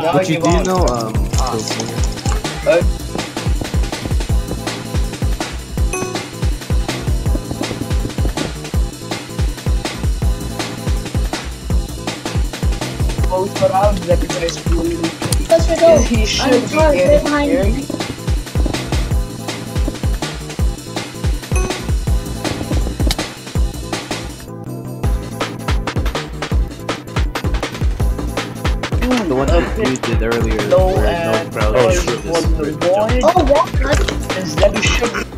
But you do know, Both around recognize blue. Let's go. He should be in here. the one that you did earlier. No, where and no crowd was shoot the this void. Oh, what? Is that you should